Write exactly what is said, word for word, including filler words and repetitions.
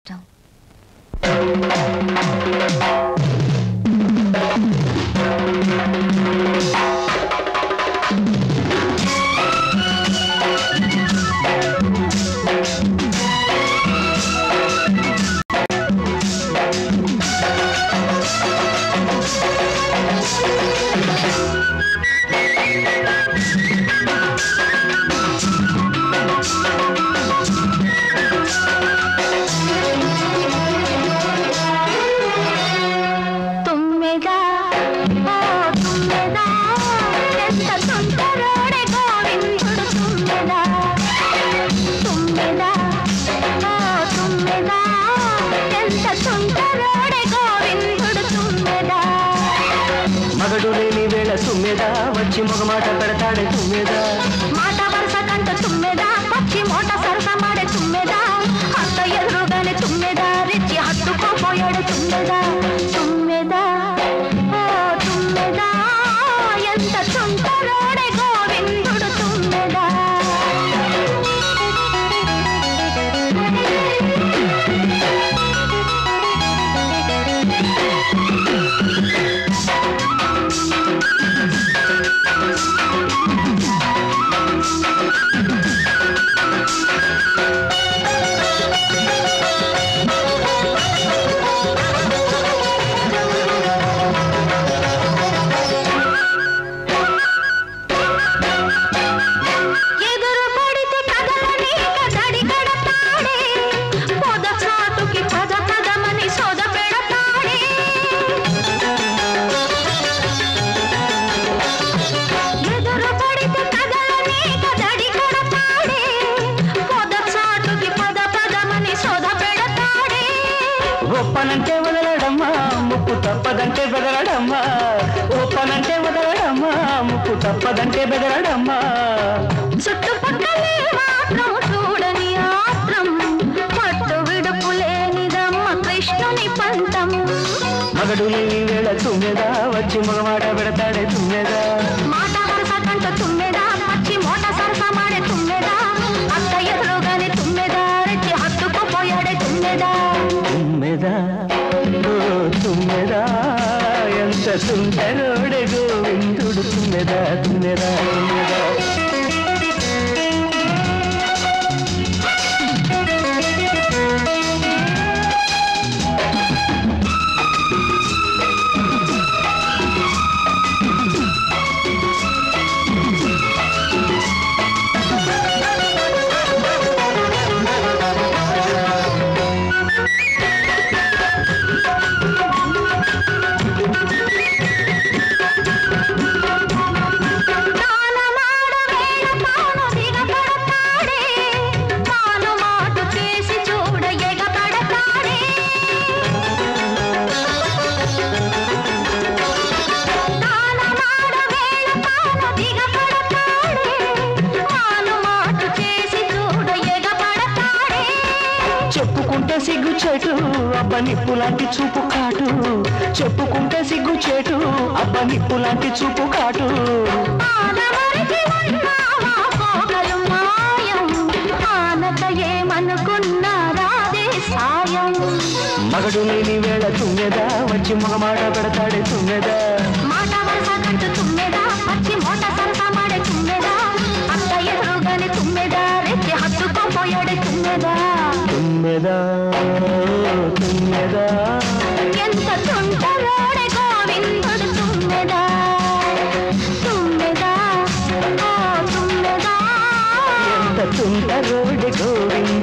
ఇష్టం. వచ్చి మగ మాట పెడతాడే తుమ్మెదా, మాట వరుస కంట తుమ్మెదా, పచ్చి మోట సరస మాడే తుమ్మెదా, అంత ఎదురుగానే తుమ్మెదా, రెచ్చి హత్తుకోపోయాడు తుమ్మెదా. తుమ్మెదా ఓ తుమ్మెదా, ఎంత చుంటరోడే గోవిందుడు తుమ్మెదా. ఒప్పనంటే వదలడమ్మా ముక్కు తప్పదంటే బెదరడమ్మా, ఒప్పనంటే వదలడమ్మా ముక్కు తప్పదంటే బెదరడమ్మా. చుట్టుపక్కలే మాత్రం చూడని ఆత్రం, పట్టు విడుపు లేనిదమ్మ కృష్ణుని పంతం. మగడు లేని వేళ తుమ్మెదా, వచ్చి మగమాట పెడతాడే తుమ్మెదా, మాట వరుస కంట తుమ్మెదా, పచ్చి మోట సరస మాడే తుమ్మెదా, అత్త ఎదురుగానే తుమ్మెదా, రెచ్చి హత్తుకుపోయాడే తుమ్మెదా. తుమ్మెదా ఓ తుమ్మెదా, ఎంత సుందరోడే గోవిందుడు తుమ్మెదా, తుమ్మెదా తుమ్మెదా. చెప్పుకుంటే సిగ్గు చేటు అబ్బ నిప్పు లాంటి చూపు కాటు, చెప్పుకుంటే సిగ్గు చేటు అబ్బ నిప్పు లాంటి చూపు కాటు. మగడు లేని వేళ తుమ్మెదా, వచ్చి మగమాట పెడతాడే తుమ్మెదా, మాట వరుస కంట తుమ్మెదా, పచ్చి మోట సరస మాడే తుమ్మెదా, అత్త ఎదురుగానే తుమ్మెదా, రెచ్చి హత్తుకోపోయాడే తుమ్మెదా. తుమ్మెదా తుమ్మెదా, ఎంత చుంటరోడే గోవిందుడు తుమ్మెదా. తుమ్మెదా ఓ తుమ్మెదా, ఎంత తుంటరోడే గోవిందుడు